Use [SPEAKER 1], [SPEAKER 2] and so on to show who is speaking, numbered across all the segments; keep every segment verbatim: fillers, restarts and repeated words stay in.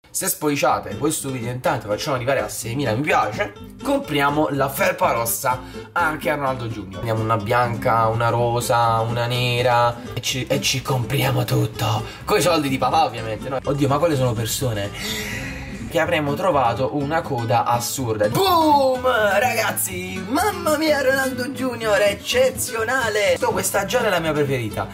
[SPEAKER 1] Se spoiliciate questo video intanto facciamo arrivare a seimila mi piace, compriamo la felpa rossa anche a Ronaldo Junior Prendiamo una bianca, una rosa, una nera e ci, e ci compriamo tutto con i soldi di papà ovviamente, no? Oddio, ma quelle sono persone che avremmo trovato una coda assurda. Boom! Ragazzi, mamma mia, Ronaldo Junior è eccezionale. Questa già è la mia preferita.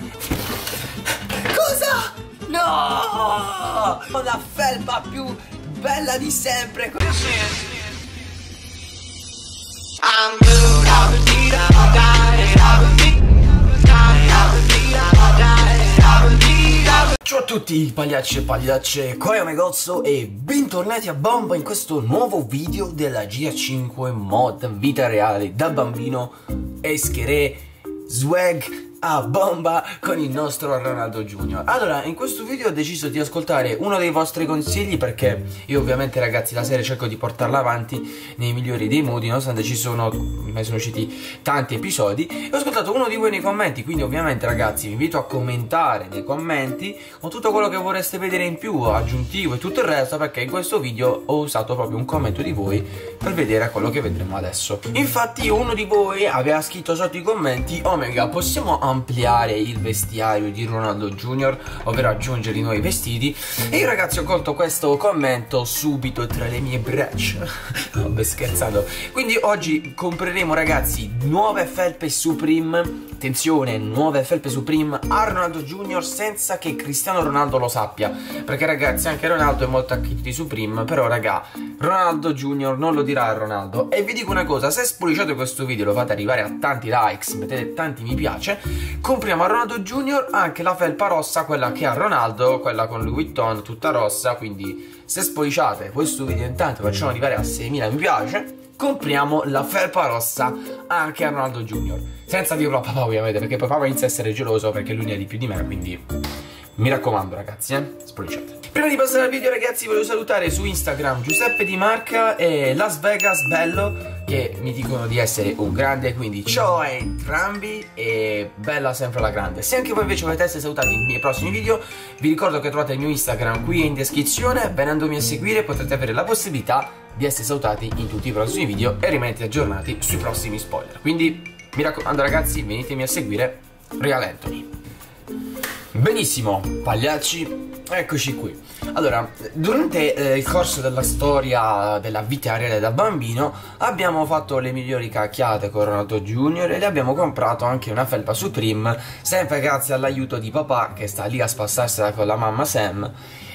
[SPEAKER 1] Cosa? No! La felpa più bella di sempre. Ciao a tutti pagliacci e pagliacce, qua è Omegozzo e bentornati a bomba in questo nuovo video della G T A cinque mod vita reale da bambino escheré swag a bomba con il nostro Ronaldo Junior Allora, in questo video ho deciso di ascoltare uno dei vostri consigli, perché io ovviamente, ragazzi, la serie cerco di portarla avanti nei migliori dei modi, nonostante ci sono, mi sono usciti tanti episodi, e ho ascoltato uno di voi nei commenti. Quindi ovviamente, ragazzi, vi invito a commentare nei commenti con tutto quello che vorreste vedere in più, aggiuntivo e tutto il resto, perché in questo video ho usato proprio un commento di voi per vedere quello che vedremo adesso. Infatti uno di voi aveva scritto sotto i commenti: Omega, possiamo ampliare il vestiario di Ronaldo Junior, ovvero aggiungere i nuovi vestiti? E io, ragazzi, ho colto questo commento subito tra le mie braccia. Vabbè, scherzando. Quindi oggi compreremo, ragazzi, nuove felpe Supreme. Attenzione, nuove felpe Supreme a Ronaldo Junior senza che Cristiano Ronaldo lo sappia, perché, ragazzi, anche Ronaldo è molto acchito di Supreme. Però, raga, Ronaldo Junior non lo dirà a Ronaldo. E vi dico una cosa: se spoiliciate questo video, lo fate arrivare a tanti likes, mettete tanti mi piace, compriamo a Ronaldo Junior anche la felpa rossa, quella che ha Ronaldo, quella con Louis Vuitton tutta rossa. Quindi se spoiliciate questo video intanto facciamo arrivare a seimila mi piace, compriamo la felpa rossa anche a Ronaldo Junior senza dirlo a papà, ovviamente, perché poi papà inizia a essere geloso perché lui ne ha di più di me. Quindi mi raccomando, ragazzi, eh, spoiliciate. Prima di passare al video, ragazzi, voglio salutare su Instagram Giuseppe Di Marca e Las Vegas Bello, che mi dicono di essere un grande. Quindi ciao a entrambi e bella sempre alla grande. Se anche voi invece volete essere salutati nei miei prossimi video, vi ricordo che trovate il mio Instagram qui in descrizione. Venendomi a seguire potrete avere la possibilità di essere salutati in tutti i prossimi video e rimanete aggiornati sui prossimi spoiler. Quindi mi raccomando, ragazzi, venitemi a seguire. Real Anthony. Benissimo, pagliacci, eccoci qui. Allora, durante eh, il corso della storia della vita reale da bambino abbiamo fatto le migliori cacchiate con Ronaldo Junior e le abbiamo comprato anche una felpa Supreme, sempre grazie all'aiuto di papà che sta lì a spassarsela con la mamma Sam.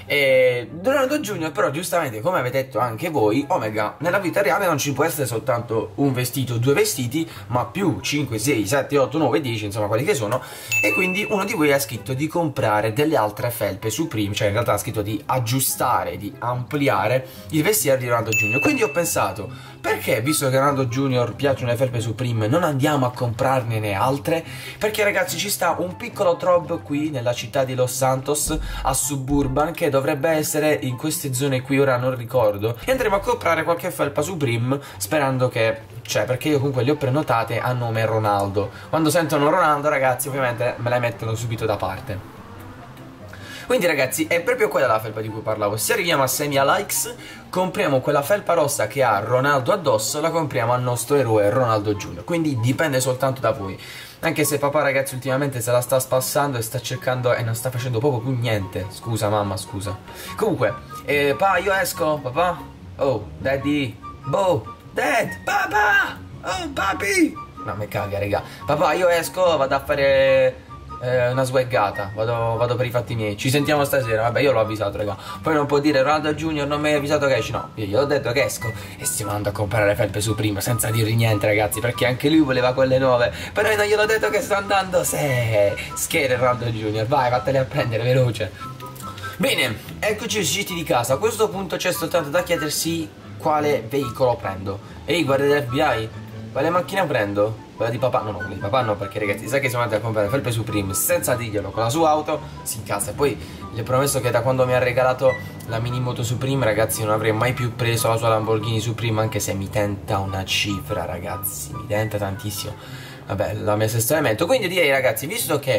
[SPEAKER 1] E Ronaldo Junior però, giustamente, come avete detto anche voi, Omega, nella vita reale non ci può essere soltanto un vestito, due vestiti, ma più cinque, sei, sette, otto, nove, dieci, insomma quelli che sono. E quindi uno di voi ha scritto di comprare delle altre felpe Supreme, cioè in realtà ha scritto di aggiustare, di ampliare il vestiario di Ronaldo Junior Quindi ho pensato, perché, visto che a Ronaldo Junior piacciono le felpe Supreme, non andiamo a comprarne altre? Perché, ragazzi, ci sta un piccolo drop qui nella città di Los Santos, a Suburban, che dovrebbe essere in queste zone qui, ora non ricordo, e andremo a comprare qualche felpa Supreme sperando che, cioè, perché io comunque le ho prenotate a nome Ronaldo. Quando sentono Ronaldo, ragazzi, ovviamente me la mettono subito da parte. Quindi, ragazzi, è proprio quella la felpa di cui parlavo. Se arriviamo a seimila likes, compriamo quella felpa rossa che ha Ronaldo addosso, la compriamo al nostro eroe Ronaldo Junior Quindi dipende soltanto da voi. Anche se papà, ragazzi, ultimamente se la sta spassando e sta cercando e non sta facendo proprio più niente. Scusa mamma, scusa. Comunque, eh, pa, io esco, papà. Oh, daddy. Boh, dad, papà. Oh, papi. No, me caga, raga. Papà, io esco, vado a fare Eh, una swaggata, vado, vado per i fatti miei. Ci sentiamo stasera. Vabbè, io l'ho avvisato, raga. Poi non può dire Ronaldo Junior non mi hai avvisato che esci. No, io gli ho detto che esco e stiamo andando a comprare le felpe Supreme senza dirgli niente, ragazzi, perché anche lui voleva quelle nuove. Però io non gliel'ho detto che sto andando. Se schiera Ronaldo Junior vai, vattene a prendere veloce. Bene, eccoci usciti di casa. A questo punto c'è soltanto da chiedersi quale veicolo prendo. Ehi, guarda dell'F B I, quale macchina prendo? Quella di papà? No, no, quella di papà no, perché, ragazzi, sa che siamo andati a comprare felpe Supreme senza dirglielo, con la sua auto si incazza. E poi gli ho promesso che da quando mi ha regalato la mini moto Supreme, ragazzi, non avrei mai più preso la sua Lamborghini Supreme, anche se mi tenta una cifra, ragazzi, mi tenta tantissimo. Vabbè, la mia sesto elemento. Quindi direi, ragazzi, visto che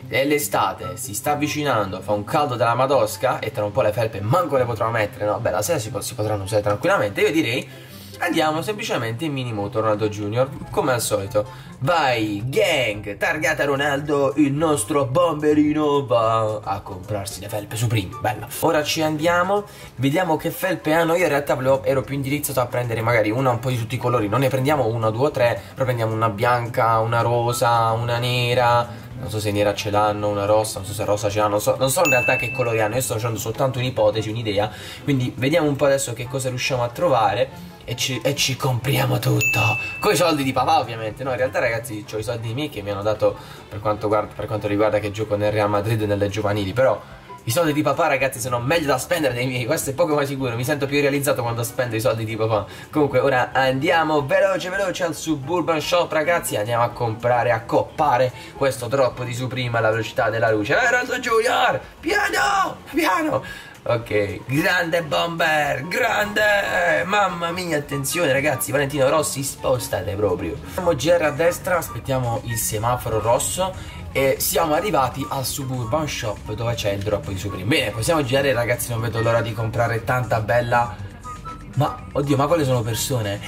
[SPEAKER 1] è l'estate, si sta avvicinando, fa un caldo della madosca e tra un po' le felpe manco le potrò mettere, no? Beh, la sera si, si potranno usare tranquillamente. Io direi andiamo semplicemente in Minimoto Ronaldo Junior, come al solito. Vai, gang, targata Ronaldo, il nostro bomberino va a comprarsi le felpe Supreme, bella. Ora ci andiamo, vediamo che felpe hanno. Io in realtà volevo, ero più indirizzato a prendere magari una un po' di tutti i colori. Non ne prendiamo una, due o tre, però prendiamo una bianca, una rosa, una nera. Non so se nera ce l'hanno, una rossa, non so se rosa ce l'hanno, non so, non so in realtà che colori hanno. Io sto facendo soltanto un'ipotesi, un'idea. Quindi vediamo un po' adesso che cosa riusciamo a trovare. E ci, e ci compriamo tutto con i soldi di papà, ovviamente. No, in realtà ragazzi ho i soldi miei che mi hanno dato per quanto, guarda, per quanto riguarda che gioco nel Real Madrid e nelle giovanili. Però i soldi di papà ragazzi sono meglio da spendere dei miei. Questo è poco ma sicuro. Mi sento più realizzato quando spendo i soldi di papà. Comunque ora andiamo veloce veloce al Suburban Shop ragazzi. Andiamo a comprare, a coppare questo drop di Supreme alla velocità della luce. Eh Ronaldo Junior, piano, piano. Ok, grande bomber, grande, mamma mia, attenzione ragazzi, Valentino Rossi, spostate proprio. Andiamo a girare a destra, aspettiamo il semaforo rosso e siamo arrivati al Suburban Shop dove c'è il drop di Supreme. Bene, possiamo girare ragazzi, non vedo l'ora di comprare tanta bella... Ma, oddio, ma quelle sono persone?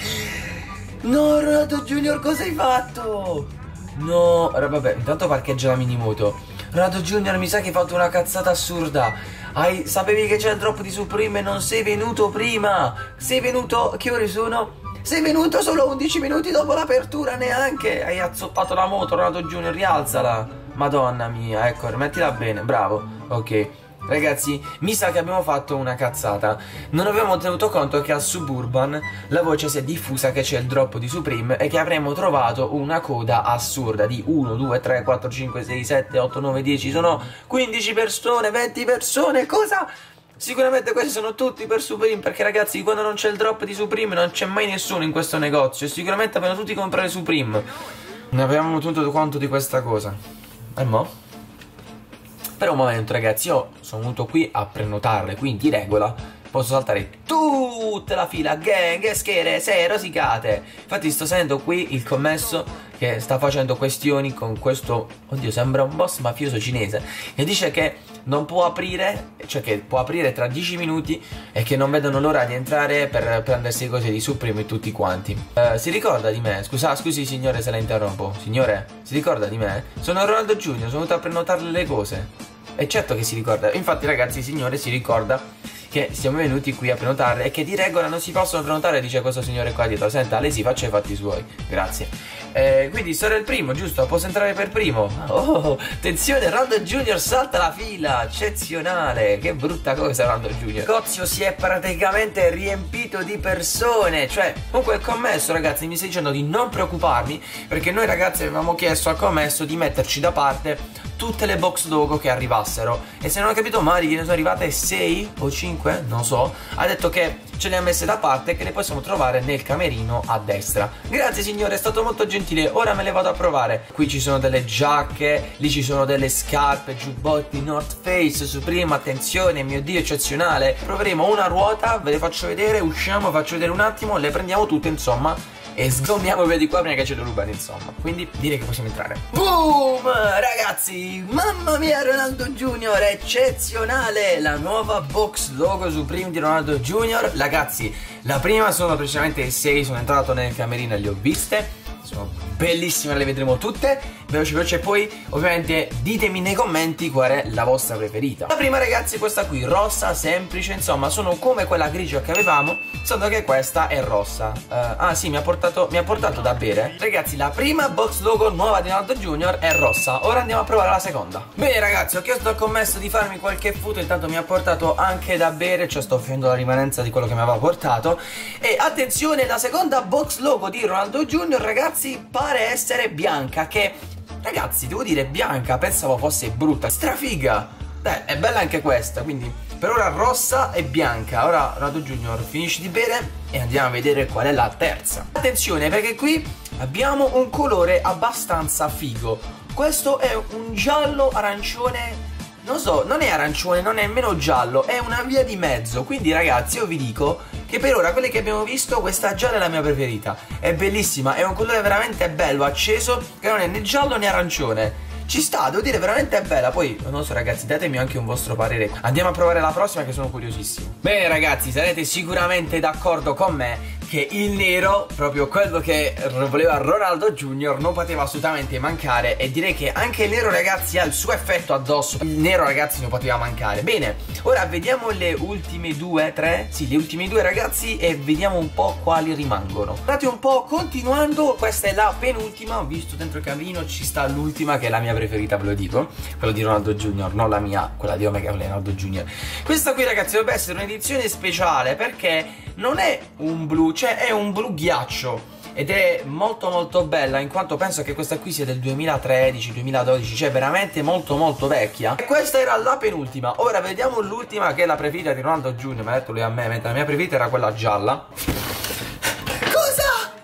[SPEAKER 1] No, Ronaldo Junior, cosa hai fatto? No, vabbè, intanto parcheggia la minimoto. Ronaldo Junior, mi sa che hai fatto una cazzata assurda. Hai, sapevi che c'è il drop di Supreme e non sei venuto prima. Sei venuto, che ore sono? Sei venuto solo undici minuti dopo l'apertura neanche. Hai azzoppato la moto Ronaldo Junior, rialzala. Madonna mia, ecco, rimettila bene, bravo. Ok, ragazzi, mi sa che abbiamo fatto una cazzata. Non avevamo tenuto conto che al Suburban la voce si è diffusa che c'è il drop di Supreme e che avremmo trovato una coda assurda di uno, due, tre, quattro, cinque, sei, sette, otto, nove, dieci. Sono quindici persone, venti persone, cosa? Sicuramente questi sono tutti per Supreme, perché ragazzi quando non c'è il drop di Supreme non c'è mai nessuno in questo negozio e sicuramente vogliono tutti comprare Supreme. Non avevamo tenuto conto di questa cosa. E mo'? Per un momento ragazzi io sono venuto qui a prenotarle, quindi di regola posso saltare tutta la fila, gang, schede, sei rosicate. Infatti sto sentendo qui il commesso che sta facendo questioni con questo, oddio sembra un boss mafioso cinese, che dice che non può aprire, cioè che può aprire tra dieci minuti e che non vedono l'ora di entrare per prendersi cose di Supreme tutti quanti. uh, Si ricorda di me? Scusa, scusi signore se la interrompo. Signore, si ricorda di me? Sono Ronaldo Junior, sono venuto a prenotarle le cose. E certo che si ricorda. Infatti ragazzi il signore si ricorda che siamo venuti qui a prenotare e che di regola non si possono prenotare, dice questo signore qua dietro. Senta, lei si faccia i fatti suoi. Grazie. eh, Quindi sarà il primo, giusto? Posso entrare per primo? Oh, attenzione, Ronaldo Junior salta la fila. Eccezionale. Che brutta cosa Ronaldo Junior. Il negozio si è praticamente riempito di persone. Cioè, comunque il commesso ragazzi mi sta dicendo di non preoccuparmi, perché noi ragazzi avevamo chiesto al commesso di metterci da parte tutte le box logo che arrivassero. E se non ho capito male, che ne sono arrivate sei o cinque, non so. Ha detto che ce le ha messe da parte e che le possiamo trovare nel camerino a destra. Grazie signore, è stato molto gentile. Ora me le vado a provare. Qui ci sono delle giacche, lì ci sono delle scarpe, giubbotti North Face, Supreme, attenzione, mio dio, eccezionale. Proveremo una ruota, ve le faccio vedere, usciamo, faccio vedere un attimo, le prendiamo tutte insomma e sgommiamo via di qua prima che ce lo rubano insomma. Quindi direi che possiamo entrare. Boom ragazzi, mamma mia Ronaldo Junior, eccezionale. La nuova box logo Supreme di Ronaldo Junior. Ragazzi, la prima sono precisamente il sei. Sono entrato nel camerino e le ho viste, sono bellissime, le vedremo tutte veloce veloce. E poi ovviamente ditemi nei commenti qual è la vostra preferita. La prima ragazzi è questa qui, rossa, semplice, insomma sono come quella grigia che avevamo, solo che questa è rossa. uh, Ah sì, mi ha portato mi ha portato da bere. Ragazzi, la prima box logo nuova di Ronaldo Junior è rossa. Ora andiamo a provare la seconda. Bene ragazzi, ho chiesto al commesso di farmi qualche foto, intanto mi ha portato anche da bere, cioè sto facendo la rimanenza di quello che mi aveva portato. E attenzione, la seconda box logo di Ronaldo Junior ragazzi pare essere bianca, che ragazzi devo dire bianca, pensavo fosse brutta, strafiga. Beh, è bella anche questa, quindi per ora rossa e bianca. Ora Ronaldo Junior finisci di bere e andiamo a vedere qual è la terza. Attenzione, perché qui abbiamo un colore abbastanza figo. Questo è un giallo arancione. Non so, non è arancione, non è nemmeno giallo, è una via di mezzo. Quindi ragazzi io vi dico che per ora quelle che abbiamo visto, questa gialla è la mia preferita. È bellissima, è un colore veramente bello, acceso, che non è né giallo né arancione. ci sta, devo dire, veramente è bella. Poi, non so ragazzi, datemi anche un vostro parere. Andiamo a provare la prossima che sono curiosissimo. Bene ragazzi, sarete sicuramente d'accordo con me che il nero, proprio quello che voleva Ronaldo Junior, non poteva assolutamente mancare. E direi che anche il nero ragazzi ha il suo effetto addosso. Il nero ragazzi non poteva mancare. Bene, ora vediamo le ultime due, tre. Sì, le ultime due ragazzi, e vediamo un po' quali rimangono. Guardate un po', continuando, questa è la penultima. Ho visto dentro il cammino ci sta l'ultima, che è la mia preferita, ve lo dico, quella di Ronaldo Junior, non la mia, quella di Omega Ronaldo Junior. Questa qui ragazzi dovrebbe essere un'edizione speciale, perché non è un blu, cioè è un blu ghiaccio, ed è molto molto bella, in quanto penso che questa qui sia del duemilatredici duemiladodici, cioè veramente molto molto vecchia. E questa era la penultima. Ora vediamo l'ultima, che è la preferita di Ronaldo Junior, mi ha detto lui a me, mentre la mia preferita era quella gialla. Cosa?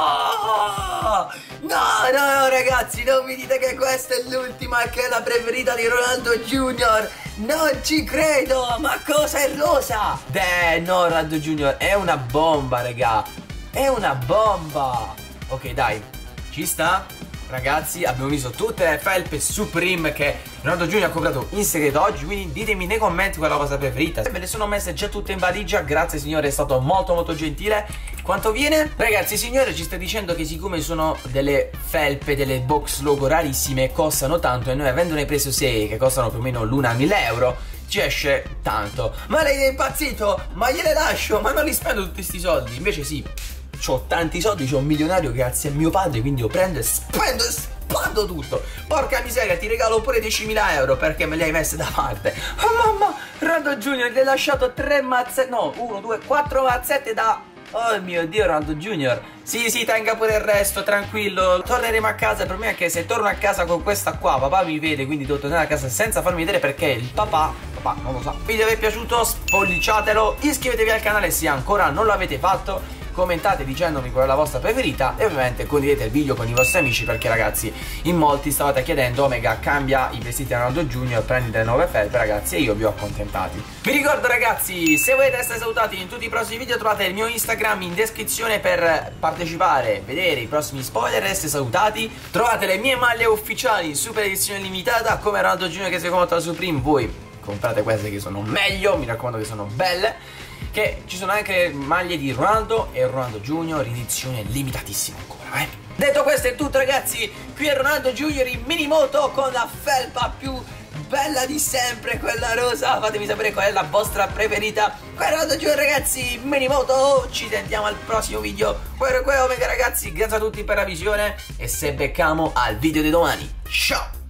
[SPEAKER 1] No! No, no, no ragazzi, non mi dite che questa è l'ultima, che è la preferita di Ronaldo Junior. Non ci credo, ma cosa è rosa? Beh, no, Ronaldo Junior è una bomba, raga. È una bomba. Ok, dai, ci sta? Ragazzi, abbiamo visto tutte le felpe Supreme che Ronaldo Junior ha comprato in segreto oggi, quindi ditemi nei commenti qual è la vostra preferita. Me le sono messe già tutte in valigia, grazie signore, è stato molto molto gentile. Quanto viene? Ragazzi, il signore ci sta dicendo che siccome sono delle felpe, delle box logo rarissime, costano tanto, e noi avendone preso sei che costano più o meno l'una mille euro, ci esce tanto. Ma lei è impazzito? Ma gliele lascio, ma non li spendo tutti questi soldi. Invece sì, c'ho tanti soldi, c'ho un milionario grazie a mio padre, quindi io prendo e spendo e spando tutto. Porca miseria, ti regalo pure diecimila euro perché me li hai messe da parte. Oh mamma, Ronaldo Junior, gli hai lasciato tre mazzette, no, uno, due, quattro mazzette da... Oh mio Dio, Ronaldo Junior. Sì, sì, tenga pure il resto, tranquillo. Torneremo a casa. Il problema è che se torno a casa con questa qua, papà mi vede, quindi devo tornare a casa senza farmi vedere, perché il papà, papà non lo sa. Il video vi è piaciuto? Spolliciatelo. Iscrivetevi al canale se ancora non l'avete fatto. Commentate dicendomi qual è la vostra preferita, e ovviamente condividete il video con i vostri amici, perché ragazzi in molti stavate chiedendo Omega cambia i vestiti di Ronaldo Junior, prendi delle nuove felpe ragazzi, e io vi ho accontentati. Vi ricordo ragazzi, se volete essere salutati in tutti i prossimi video trovate il mio Instagram in descrizione per partecipare, vedere i prossimi spoiler, essere salutati. Trovate le mie maglie ufficiali super edizione limitata come Ronaldo Junior che si compra la Supreme. Voi comprate queste che sono meglio, mi raccomando che sono belle. Che ci sono anche maglie di Ronaldo e Ronaldo Junior in edizione limitatissima ancora, eh. Detto questo è tutto ragazzi, qui è Ronaldo Junior in mini moto con la felpa più bella di sempre, quella rosa. Fatemi sapere qual è la vostra preferita. Qui è Ronaldo Junior ragazzi, mini moto. Ci sentiamo al prossimo video. Quello è Omega ragazzi, grazie a tutti per la visione e se beccamo al video di domani. Ciao!